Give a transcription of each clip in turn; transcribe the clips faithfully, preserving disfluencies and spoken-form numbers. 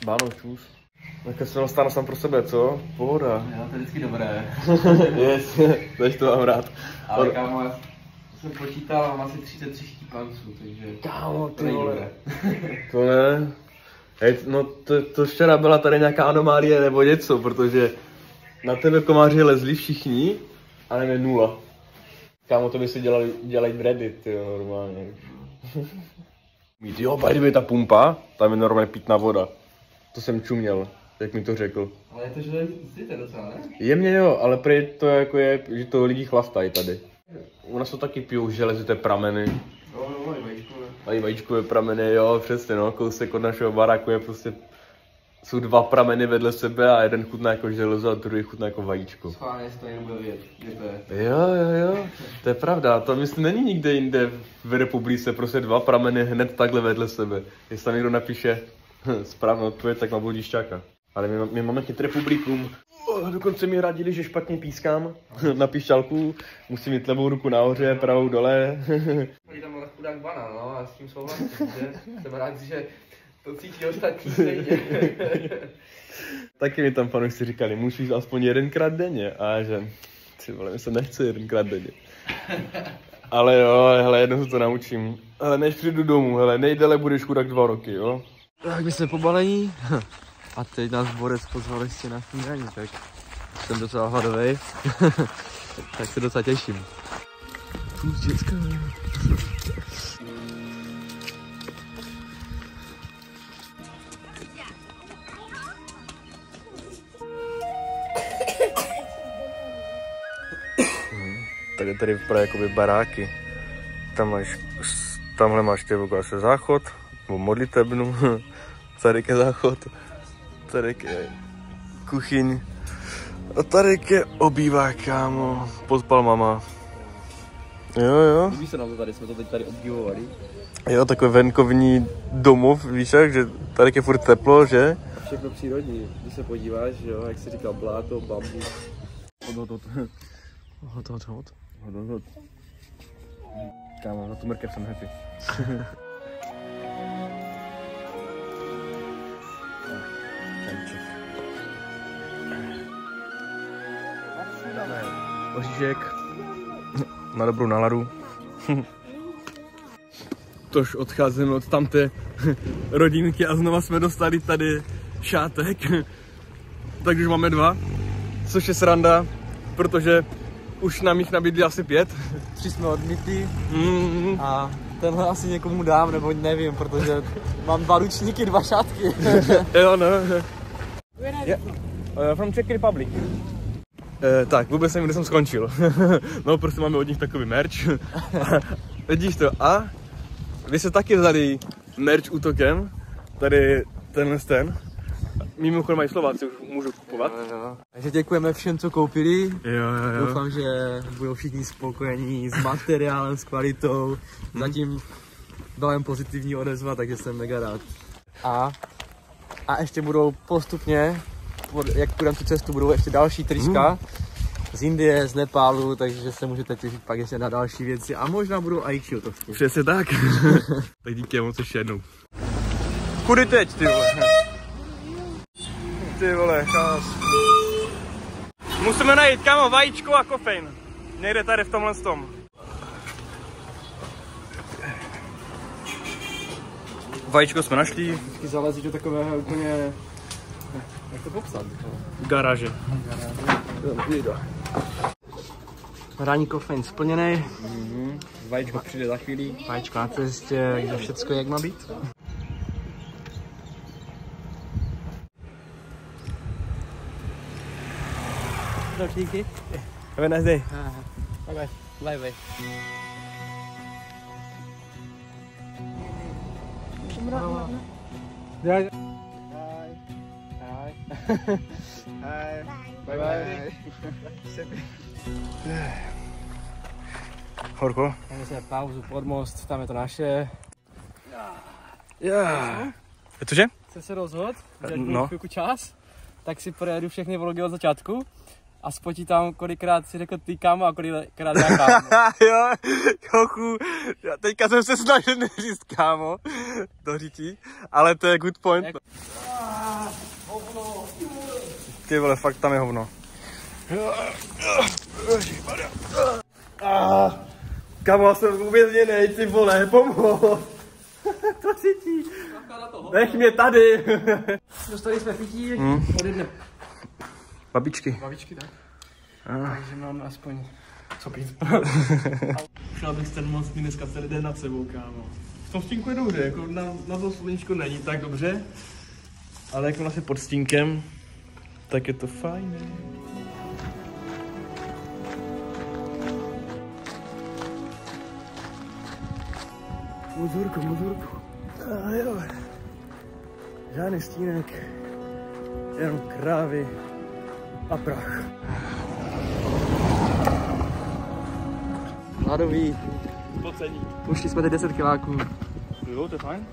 Báno, čus. Tak se dostanu sám pro sebe, co? Pohoda. Jo, to je vždycky dobré. Yes, teď to mám rád. Ale kámo, já jsem počítal, mám asi třicet tři štípanců, takže kámo, ty to vole. To ne. Hej, no to, to včera byla tady nějaká anomálie nebo něco, protože na tebe komáři lezli všichni, a nevím, nula. Kámo, to by si dělali, dělají v Reddit, jo, normálně. Jo, by the way, ta pumpa, tam je normálně pitná voda. To jsem čuměl, jak mi to řekl. Ale je to, že zvíte docela, ne? Jemně jo, ale prý to jako je, že to lidi chlastají tady. U nás to taky pijou železité prameny. Jo, jo, i vajíčkové. A i vajíčkové prameny, jo, přesně no, kousek od našeho baráku je prostě, jsou dva prameny vedle sebe a jeden chutná jako železo a druhý chutná jako vajíčko. Schválně se to jen bude vědět, kde to je. Jo, jo, jo, to je pravda, to myslím není nikde jinde v republice, prostě dva prameny hned takhle vedle sebe. Jestli tam někdo napíše správnou odpověď, tak má budišťáka. Ale my, my máme chytré publikum. Oh, dokonce mi radili, že špatně pískám na píšťalku. Musím mít levou ruku nahoře, pravou dole. Tady tam ale chudák banán, no, a s tím souhlasím, že jsem rád, že to cítí ostatní stejně. Taky mi tam fanoušci říkali, musíš aspoň jedenkrát denně. A že, ty vole, mi se nechce jedenkrát denně. Ale jo, hele, jednou se to naučím. Hele, než přijdu domů, hele, nejdele budeš chudák dva roky, jo. Tak my jsme pobalení. A teď nás Borec pozval ještě na snídaní, tak jsem docela hladovej. Tak se docela těším. Plus děcka. Tak je tady vypadá jakoby baráky. Tam máš, tamhle máš tělo asi záchod, nebo modlitebnu. Tady je záchod. Tady je kuchyň. A tady je obývák, kámo. Pod palmama. Jo, jo. Líbí se nám to tady, jsme to teď tady obdivovali. Jo, takový venkovní domov, víš jak, že tady je furt teplo, že? Všechno přírodní, když se podíváš, jo, jak se říká bláto, bambus. Hod, hod, hod. Hod, hod, hod. Hod, hod, hod. Kámo, na tu mrkev jsem happy. Oříšek na dobrou náladu. Tož odcházíme od tamté rodinky a znova jsme dostali tady šátek. Takže už máme dva, což je sranda, protože už nám jich nabídli asi pět. Tři jsme odmítli mm. a tenhle asi někomu dám, nebo nevím, protože mám dva ručníky, dva šátky. Jo, no. Yeah. Uh, from Czech Republic. Uh, tak, vůbec nevím, kde jsem skončil. No, prostě máme od nich takový merch. Vidíš to? A vy se taky vzali merch útokem. Tady tenhle ten. Mimochodem mají Slováci, už můžu kupovat. Jo, jo. Takže děkujeme všem, co koupili. Jo, jo, jo. Doufám, že budou všichni spokojení s materiálem, s kvalitou. Zatím byla jen pozitivní odezva, takže jsem mega rád. A, a ještě budou postupně, jak půjdeme tu cestu, budou ještě další trička. Hmm. Z Indie, z Nepálu, takže se můžete těšit pak ještě na další věci. A možná budou i kšiltovky. Přesně tak. Tak díky moc ještě jednou. Kudy teď, ty vole? Ty vole, chás. Musíme najít, kámo, vajíčko a kofein. Někde tady v tomhle tom. Vajíčko jsme našli. Vždycky zalezí do takového úplně... Jak to popsat? Garáže. Ranní kofein splněný. Mm-hmm. Vajíčko přijde za chvíli. Vajíčko na cestě, takže všecko jak má být. Díky. Have a nice day. Bye bye. Bye bye. Hi. Hi. Hi. Bye bye. Horko. Dáme se pauzu pod most, tam je to naše. Yeah. Je to že? Chce se rozhod, že no. chvilku čas, tak si projedu všechny vlogy od začátku a spočítám, kolikrát si řekl ty kámo a kolikrát já kámo. Jo, jochu, teďka jsem se snažil neříct kámo do řití, ale to je good point. Jak... Ty vole, fakt tam je hovno. Ah, kamo, jsem uvězněnej, ty vole, pomoc. To cítí. Nech mě tady. Dostali jsme pití hmm. od jedné babičky. babičky, tak? Ah. Takže máme aspoň co pít. Šel bych ten moc dneska celý den nad sebou, kámo. V tom stínku je dobře, jako na, na to sluníčko není tak dobře, ale jako vlastně pod stínkem, tak je to fajn. Mozurku, mozurku. A jo. Žádný stínek, jenom krávy a prach. Hladový. Pocení. Ušli jsme teď deset kiláků. Jo, to je fajn.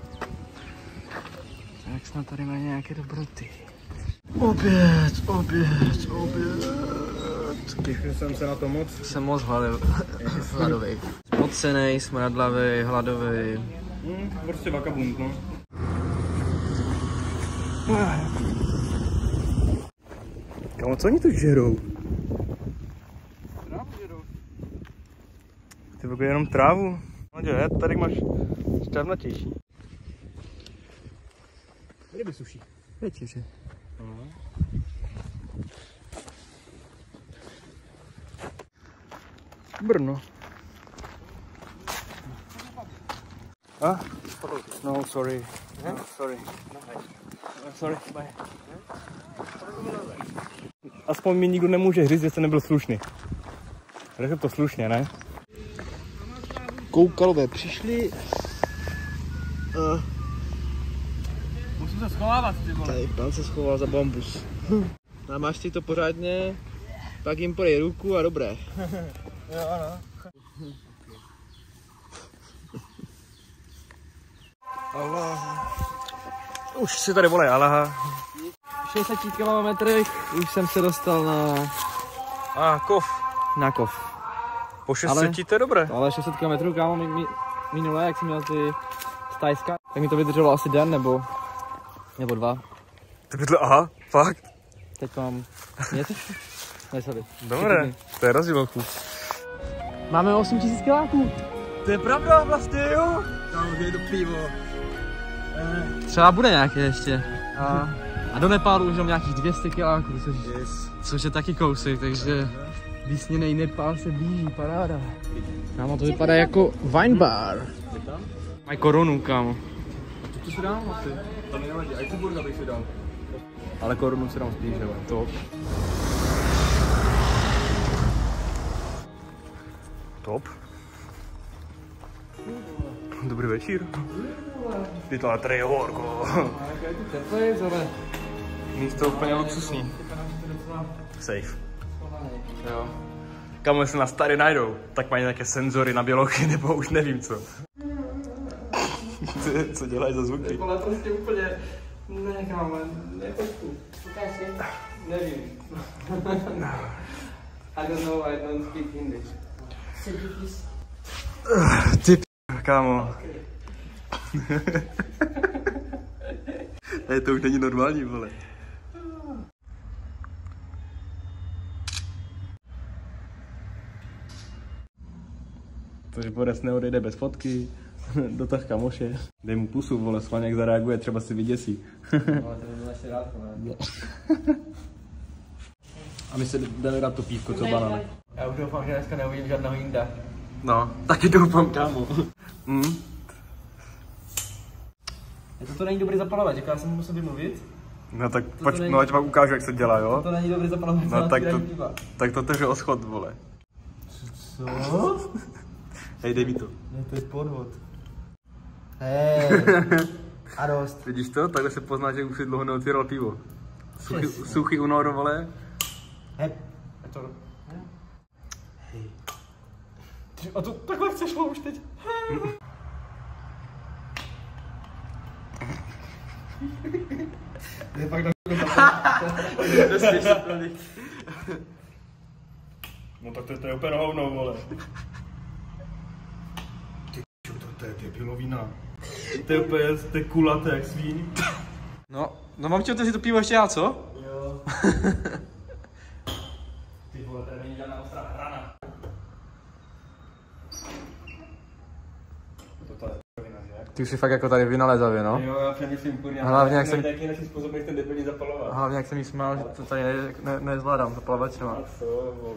Tak snad tady mají nějaké dobroty. Oběd, oběd, oběd. Těšil jsem se na to moc. Jsem moc hladový. Spocenej, smradlavý, hladový. Hmm, prostě vakabunt, no. Kámo, co oni tu žerou? Trávu žerou. Ty vůbec jenom trávu. No dělej, tady máš černotější. Ryby suší. Večeře. Brno. A? No, sorry. No, sorry. No, sorry, bye. Aspoň mi nikdo nemůže říct, že jste nebyl slušný. Řekl to slušně, ne? Koukalové přišli. Uh. Musím se schovávat, ty vole. Tady pán se schoval za bambus. Namáš si to pořádně, pak jim podej ruku a dobré. Jo, ano. Allah. Už si tady volej Allaha. šedesát kilometrech už jsem se dostal na... A kov. Na kov. Po šesti to je dobré. Ale šest set kilometrů, kámo, mi, mi, minule, jak jsem měl ty z Tajska, tak mi to vydrželo asi den nebo, nebo dva. To bydle, aha, fakt. Teď mám něco? Nesady. Dobré, to je rozdílku. Máme osm tisíc kiláků. To je pravda vlastně, jo. Kámo, je to pivo. Třeba bude nějaké ještě. A, a do Nepálu už mám nějakých dvě stě kiláků, což, Yes. což je taky kousek, takže vysněnej Nepál se blíží, paráda. Kámo, to vypadá jako wine bar. Mají korunu, kámo. To si dám asi. To mi nevadí, aj tu burga bych si dal. Ale korunu si dám spíš, hele. Top. Top. Dobrý večír. Ty to tady je horko. Jaké tu teplej, ale... Místo úplně luxusní. Safe. Jo. Kam se nás tady najdou, tak mají nějaké senzory na bělochy, nebo už nevím co. Co dělají za zvuky? Ale prostě úplně... Ne, kámo, nepočku. Nevím. I don't know, I don't speak English. Ty p***, kámo. Ne, to už není normální, vole. Takže Borec neodejde bez fotky, dotah kamoše. Dej mu pusu, vole, schválně jak zareaguje, třeba si vyděsí. No, to by byl ještě rád, ne? A my se jdeme dát to pívko, co banán. Já už doufám, že dneska neuvidím žádného jinda. No, taky doufám, kámo. Mm. To není dobrý zapalovat, že já jsem musel vymluvit. No tak to pojď, není... no ať vám ukážu, jak se dělá, jo? To není dobrý zapalovat, no, tak to, tak to teře o schod, vole. Co? Hej, dej mi to. Ne, to je podvod. Hej, a dost. Vidíš to? Takhle se pozná, že už si dlouho neotvíral pivo. Suchý, suchý únor, vole. Hej. A to... Hej. A to takhle chceš šlo už teď. Hej. Je pak na No tak to, to je úplně hovno, vole. Ty čo, to, to je debilovina. To je úplně, to je kulaté jak svíň. No, no mám chtěl si to pivo ještě já, co? Jo. to. Ty vole, tady není žádná ostrá hrana. Ty už si fakt jako tady vynalezavě, no? Jo, já přemýšlím kurňa. Hlavně jak jsem... Jaký naši způsob, jak ten debilní zapalovat. Hlavně jak jsem jí smál, že to tady ne, ne, nezvládám zapalovačema. A co, vole.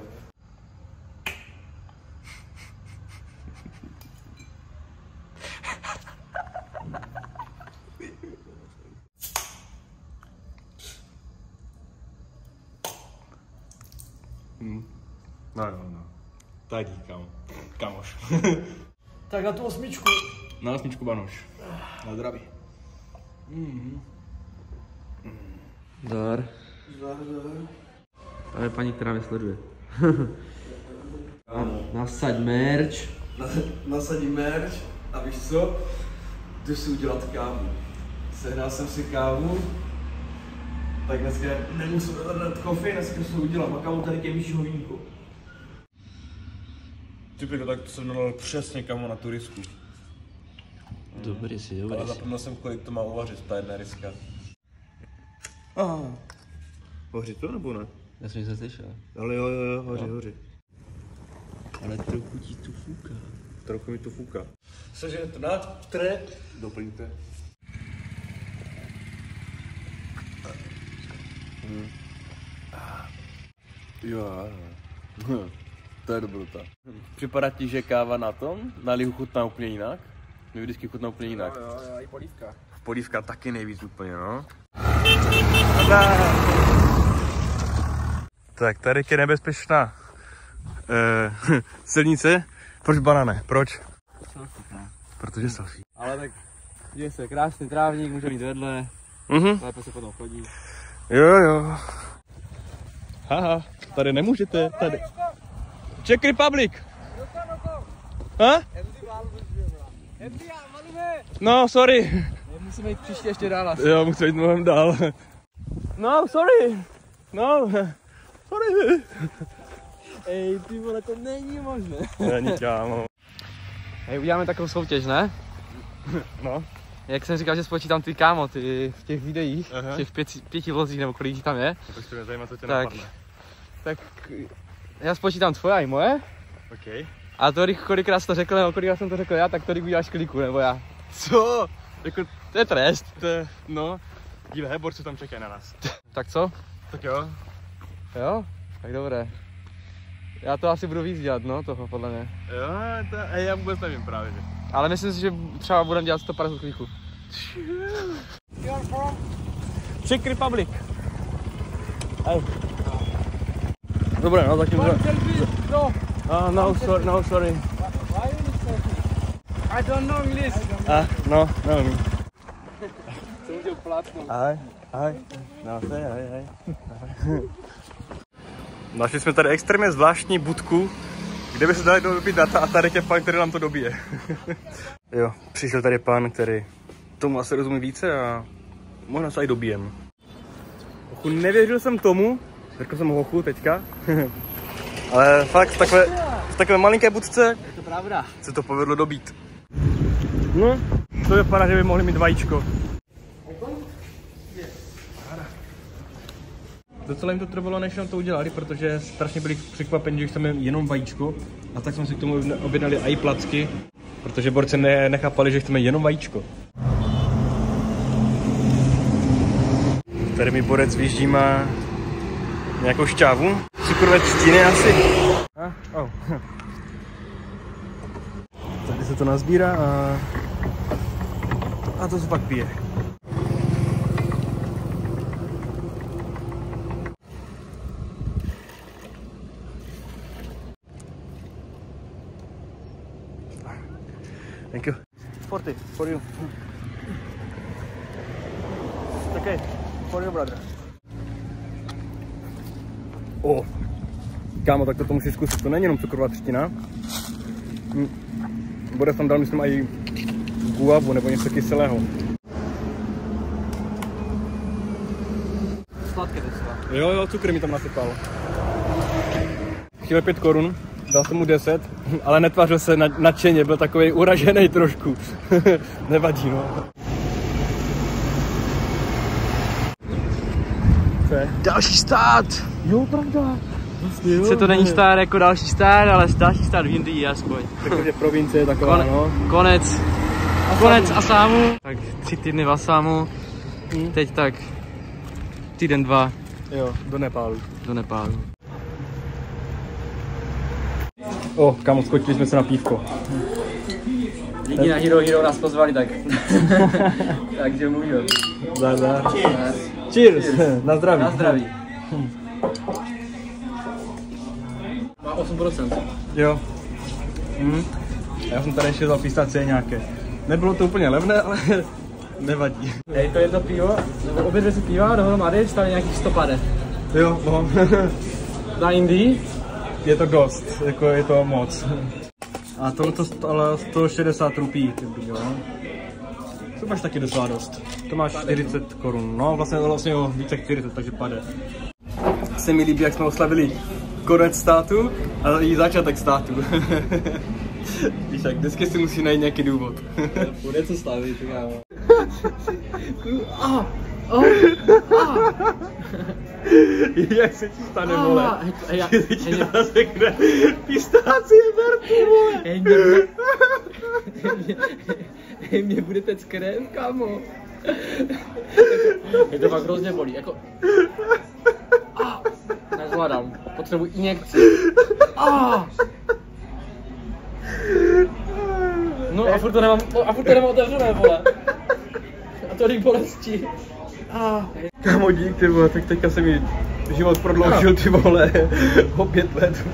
Hmm. No, no, no. Tak díkám. Kamoš. Tak na tu osmičku. Na osmičku banoš. Na zdraví. Mm-hmm. Zdar. Zdar, zdar. To je paní, která mě sleduje. Nasaď merch. Nasadím merch a víš co? Jdu si udělat kávu. Sehnal jsem si kávu. Tak dneska nemusím dát kofy, dneska si udělám a kávu tady kemíšího vínku. Ty pěko, tak to jsem nalil přesně kamo na tu rysku. Dobrý si, dobrý Ale si. zapomněl jsem, kolik to má uvařit, ta jedna ryska. Aha. Hoří to nebo ne? Já jsem se slyšel. Ale jo, jo, jo, hoří, no. hoří. Ale trochu ti tu fouká. Trochu mi to fouká. Cože to dá, které? Doplňte. Hmm. Jo, hm. To je dobrota. Připadá ti, že káva na tom, na lihu chutná úplně jinak? Mě vždycky chutná úplně jinak. Jo, jo, jo, i polívka. Polívka taky nejvíc úplně, no. Tak, tady je nebezpečná uh, silnice. Proč banane? Proč? Protože selfie. Ale tak, je se krásný trávník, může mít vedle. Mhm. Lépe se potom chodí. Jo, jo. Haha, tady nemůžete, tady. Czech Republic. Ha? No, sorry. Musíme jít příště ještě dál. Jo, musíme jít mnohem dál. No, sorry. No, sorry. Ej, ty vole, to není možné. Není, kámo. Hej, uděláme takovou soutěž, ne? No. Jak jsem říkal, že spočítám ty kámo, ty v těch videích, Aha. v těch pěti, pěti vlozích, nebo kolik jich tam je. Tak to mě zajímá, co tě Tak, napadne. tak já spočítám tvoje i moje. OK. A to, kolikrát jsi to řekl, nebo kolikrát jsem to řekl já, tak tolik uděláš kliku, nebo já. Co? Jako, To je trest. to je, no. Dívej, borci tam čekají na nás. Tak co? Tak jo. Jo? Tak dobré. Já to asi budu víc dělat, no, toho podle mě. Jo, to, hej, já vůbec nevím právě, že. Ale myslím si, že třeba budeme dělat sto padesát kliků. Czech Republic. Hej. Dobré, no zatím to... No, Oh, no, sorry, no, sorry. I don't know English. Ah, no, no. Jsem udělal plátno. Ahoj, ahoj. No, to je, ahoj, ahoj. Našli jsme tady extrémně zvláštní budku, kde by se dali dobít data a tady je pan, který nám to dobije. Jo, přišel tady pan, který tomu asi rozumí více a možná se aj dobijem. Hochu, nevěřil jsem tomu, řekl jsem hochu teďka, ale fakt v takové, v takové malinké budce Je to pravda. se to povedlo dobít. No, to vypadá, že by mohli mít vajíčko. Docela jim to trvalo, než nám to udělali, protože strašně byli překvapeni, že chceme jenom vajíčko. A tak jsme si k tomu objednali i placky, protože borci ne, nechápali, že chceme jenom vajíčko. Tady mi borec výjíždí, má nějakou šťávu. Cukrové třtiny asi. A, oh. Tady se to nazbírá a, a to se pak pije. Thank you. forty for you. It's okay. For you, brother. Oh. Kámo, tak to musíš zkusit. To není jenom cukrová třtina. Hm. Bude tam dal, myslím, i guavu nebo něco kyselého. Sladké docela. Jo, jo, cukr mi tam nasypal. Chtěl pět korun, dal jsem mu deset, ale netvářil se nadšeně, byl takovej uražený trošku. Nevadí, no. Co je? Další stát! Jo, pravda. Vlastně jo. Sice to není stát jako další stát, ale další stát v Indii aspoň. Takže provincie je taková, Kone, no. Konec. Asámu. Konec Asámu. Tak tři týdny v Asámu. Hmm. Teď tak týden, dva. Jo, do Nepálu. Do Nepálu. O, oh, kámo, skočili jsme se na pívko. Díky na Hero Hero nás pozvali, tak. Takže můžu. Zdar, zdar. Cheers. Cheers. Na zdraví. Na zdraví. Má osm procent. Jo. Mhm. Já jsem tady ještě za pistacie nějaké. Nebylo to úplně levné, ale nevadí. Hej, to jedno pivo, nebo obě dvě si piva dohromady stály nějakých sto padesát. Jo, no. Na Indii? Je to dost, jako je to moc. A tohle to stálo sto šedesát rupí, ty jo. To máš taky docela dost. To máš čtyřicet korun, no vlastně, vlastně jo, více jak čtyřicet, takže pade. Se mi líbí, jak jsme oslavili konec státu a i začátek státu. Víš jak, dneska si musí najít nějaký důvod. Bude co slavit, kámo. Ah, oh, ah. Jak se ti stane, vole? Hej, Že se ti zasekne pistácie verty, vole. Hej, mě bude... Hej, mě bude tec krev, kámo. Hej, to fakt hrozně bolí, jako... Ah, nezvládám, potřebuji injekci. Ah. No a furt to nemám, a furt to nemám otevřené, vole. A tolik bolesti. Ah. Kámo, dík, ty vole, tak teďka se mi život prodloužil, ty vole, o pět let.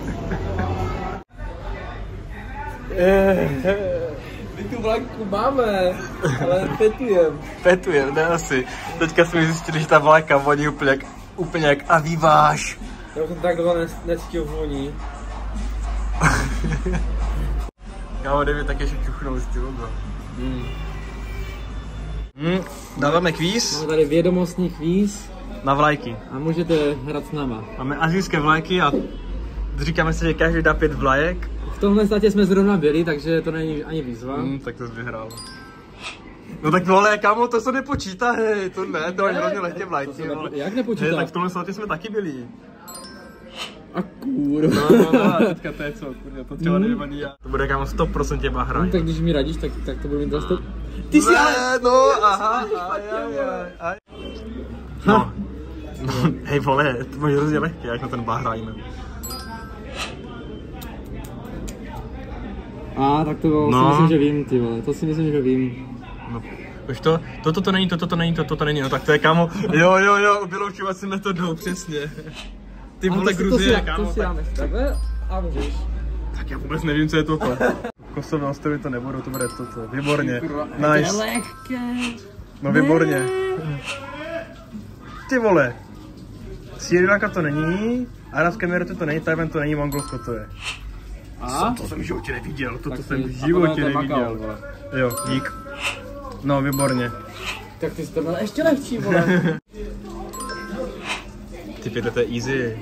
My tu vlajku máme, ale petujem. Petujem, ne asi. Teďka jsme zjistili, že ta vlajka voní úplně jak, úplně jak aviváš. Já jsem tak dlouho necítil vůní. Kámo, jde mi tak ještě čuchnout, ty vole. Hmm. Hmm, dáváme kvíz Máme tady vědomostní kvíz na vlajky. a můžete hrát s náma. Máme asijské vlajky a říkáme si, že každý dá pět vlajek. V tomhle státě jsme zrovna byli, takže to není ani výzva. Hmm, tak to jsi vyhrál. No tak vole, kámo, to se nepočítá, hej, to ne, to je hrozně lehké vlajky, nepo... vole. Jak nepočítá? Hej, tak v tomhle státě jsme taky byli. A kurva. No, no, no, a teďka to je co, kurva, to třeba nevím ani já. To bude kámo sto procent Bahrajn. No, tak když mi radíš, tak, tak to budu mít zase. Ty jsi ale... no, aha, aj, aj, aj, aj. No, no, hej vole, to bude hrozně lehké, jak na ten Bahrajn. A tak to no. si myslím, že vím, ty vole, to si myslím, že vím. No, už to, toto to není, toto to není, toto to není, no tak to je kámo, jo, jo, jo, vyloučovací metodou, přesně. Ty vole Gruzie, kámo, to si dáme takhle a můžeš. Tak já vůbec nevím, co je toto. Kosové ostrovy to nebudou, to bude toto, výborně, nice. Lehké. No výborně. Ty vole, Srí Lanka to není, Arabské Emiráty to není, Tajvan to není, Mongolsko to je. A? To jsem v životě neviděl, toto Tak jsem ty- v životě a to je neviděl. Makao, vole. Jo, dík. No, výborně. Tak ty jsi to měl ještě lehčí, vole. Ty pěte, to je easy.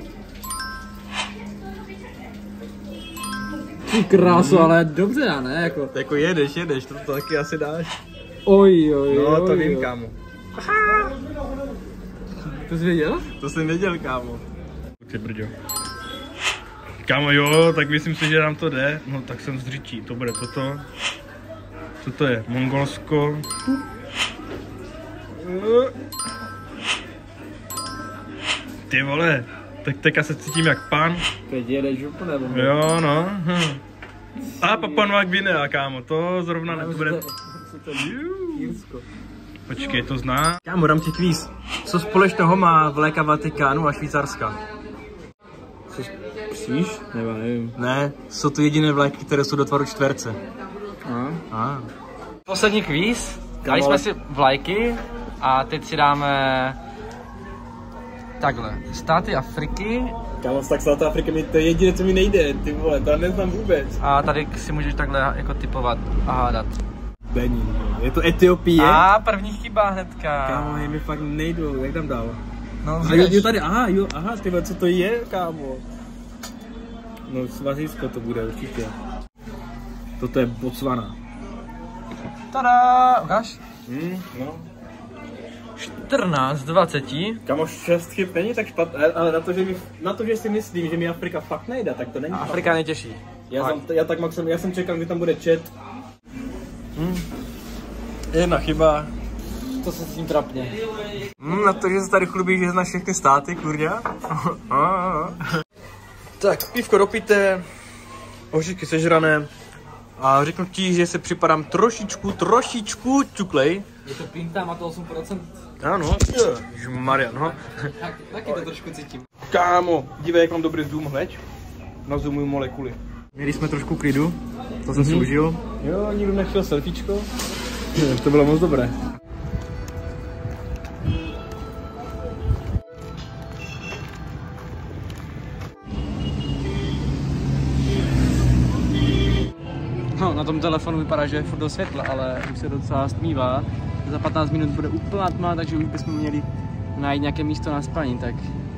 Ty krásu, ale dobře, já ne, jako. To jako jedeš, jedeš, to, to taky asi dáš. Oj, oj, No, oj, to vím, oj. kámo. To jsi věděl? To jsem věděl, kámo. Ty brďo. Kámo, jo, tak myslím si, že nám to jde. No, tak jsem zřičí, to bude toto. Co to je? Mongolsko. Ty vole, tak teďka se cítím jak pan. Teď jedeš úplně, vole. Jo, no. Hm. A Papua Nová Guinea, kámo, to zrovna nebude. Irsko. Počkej, to zná. Kámo, dám ti kvíz. Co společného má vlajka Vatikánu a Švýcarska? Psíš? Nebo nevím. Ne, jsou to jediné vlajky, které jsou do tvaru čtverce. A? Ah. Poslední kvíz. Dali jsme si vlajky a teď si dáme takhle. Státy Afriky. Kámo, tak South Africa mi to je jediné, co mi nejde, ty vole, to neznám vůbec. A tady si můžeš takhle jako typovat a hádat. Benin, je to Etiopie? A první chyba hnedka. Kámo, hej, mi fakt nejdou, jak tam dál? No, A jo, jo, tady, aha, jo, aha, ty vole, co to je, kámo? No, Svazijsko to bude určitě. Toto je Botswana. Tada, ukáž? Hmm, no. čtrnáct dvacet. Kamo, šest chyb není tak špatné, ale na to, že, mi, na to, že si myslím, že mi Afrika fakt nejde, tak to není špatné. Afrika netěší. Já, jsem, já, tak maxim, já jsem čekal, že tam bude chat. Hmm. Jedna chyba. To se s tím trapně. Hmm, na to, že se tady chlubí, že znáš všechny státy, kurňa. Tak, pívko dopité, oříšky sežrané. A řeknu ti, že se připadám trošičku, trošičku čuklej. Je to pinta, má to osm procent. Ano, ježišmarja, no. Tak, taky to trošku cítím. Kámo, dívej, jak mám dobrý zoom, hleď. Nazoomuju molekuly. Měli jsme trošku klidu, to jsem mm-hmm. si užil. Jo, nikdo nechtěl selfiečko. To bylo moc dobré. No, na tom telefonu vypadá, že je furt do světla, ale už se docela stmívá. Za patnáct minut bude úplná tma, takže už bychom měli najít nějaké místo na spaní, tak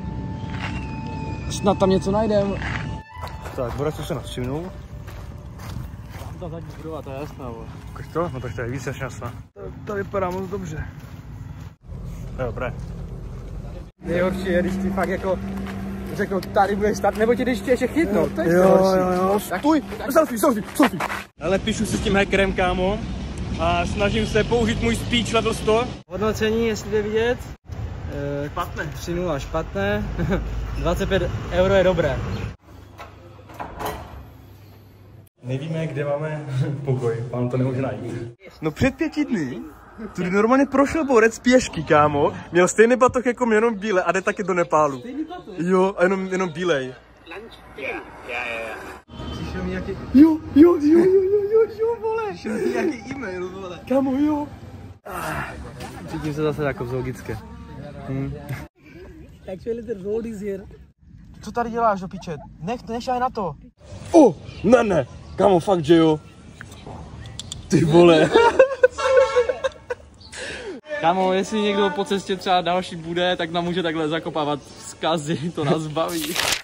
snad tam něco najdeme. Tak, Borac se nás všimnul. Ta zadní budova, to je jasná, bo. Ukaž to? No tak to je víc než jasná. To, to vypadá moc dobře. Dobré. Nejhorší je, když ti fakt jako řeknou, tady budeš stát, nebo tě ještě ještě chytnou, to je jo, horší. jo, jo, stůj, selfie, selfie, selfie. Ale píšu si s tím hackerem, kámo, a snažím se použít můj speech level sto. Hodnocení, jestli jde vidět. Špatné. tři nula špatné, dvacet pět euro je dobré. Nevíme, kde máme pokoj, pán to nemůže najít. No před pěti dny tudy normálně prošel borec pěšky, kámo. Měl stejný batoh jako mě, jenom bílé a jde taky do Nepálu. Stejný batoh? Jo, a jenom, jenom bílej. Přišel mi nějaký... Jo, jo, jo, jo, jo, jo, jo, vole. Přišel mi nějaký e-mail, vole. Kámo, jo. Cítím se zase jako zoologické. Hmm. Actually the road is here. Co tady děláš do piče? Nech, nešaj na to. Oh, ne, ne. Kámo, fakt, že jo. Ty vole. Kámo, jestli někdo po cestě třeba další bude, tak nám může takhle zakopávat vzkazy, to nás baví.